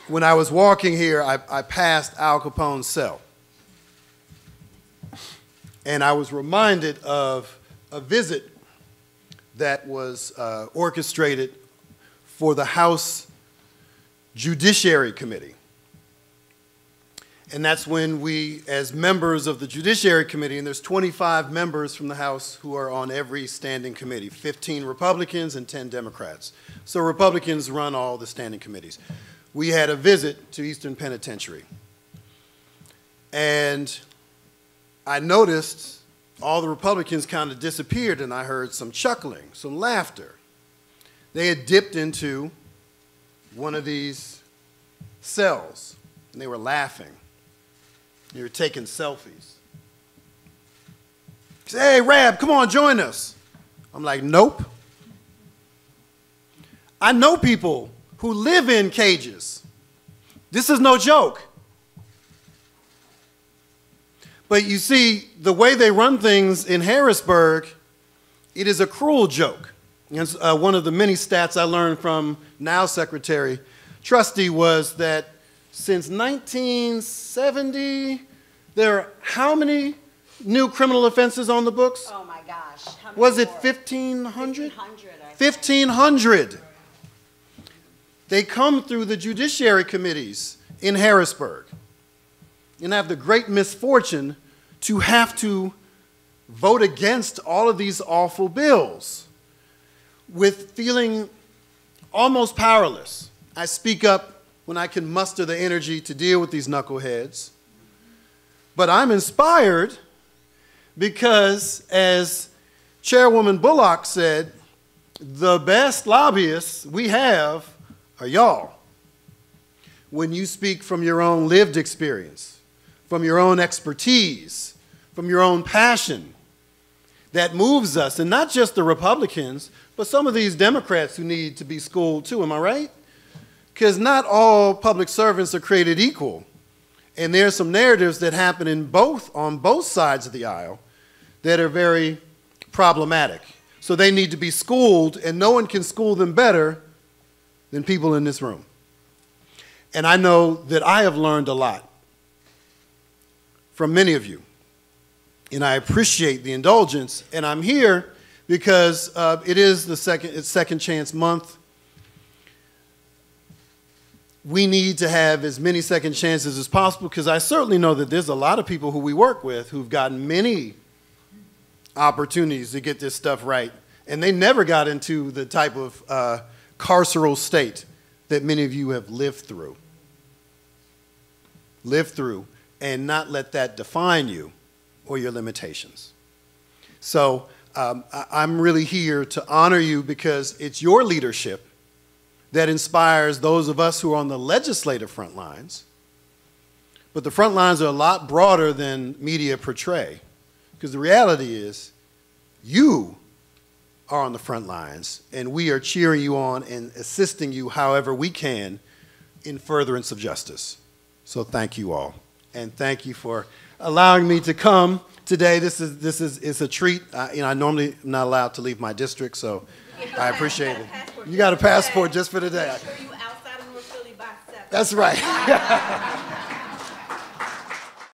when I was walking here, I passed Al Capone's cell. And I was reminded of a visit that was orchestrated for the House Judiciary Committee. And that's when we, as members of the Judiciary Committee, and there's 25 members from the House who are on every standing committee, 15 Republicans and 10 Democrats. So Republicans run all the standing committees. We had a visit to Eastern Penitentiary. And I noticed all the Republicans kind of disappeared, and I heard some chuckling, some laughter. They had dipped into one of these cells, and they were laughing. They were taking selfies. He said, "Hey, Rabb, come on, join us." I'm like, nope. I know people who live in cages. This is no joke. But you see, the way they run things in Harrisburg, it is a cruel joke. And one of the many stats I learned from now Secretary Trustee was that since 1970, there are how many new criminal offenses on the books? Oh my gosh. Was it 1,500? 1,500. They come through the judiciary committees in Harrisburg. And I have the great misfortune to have to vote against all of these awful bills with feeling almost powerless. I speak up when I can muster the energy to deal with these knuckleheads. But I'm inspired because, as Chairwoman Bullock said, the best lobbyists we have are y'all. When you speak from your own lived experience, from your own expertise, from your own passion, that moves us, and not just the Republicans, but some of these Democrats who need to be schooled too, am I right? Because not all public servants are created equal. And there are some narratives that happen on both sides of the aisle that are very problematic. So they need to be schooled, and no one can school them better than people in this room. And I know that I have learned a lot from many of you. And I appreciate the indulgence. And I'm here because it is it's Second Chance Month. We need to have as many second chances as possible, because I certainly know that there's a lot of people who we work with who've gotten many opportunities to get this stuff right, and they never got into the type of carceral state that many of you have lived through. And not let that define you or your limitations. So I'm really here to honor you, because it's your leadership that inspires those of us who are on the legislative front lines. But the front lines are a lot broader than media portray, because the reality is you are on the front lines, and we are cheering you on and assisting you however we can in furtherance of justice. So thank you all, and thank you for allowing me to come today. This is a treat. I normally am not allowed to leave my district, so I appreciate it. You got a passport just for today. Make sure you outside of North Philly by 7. That's right.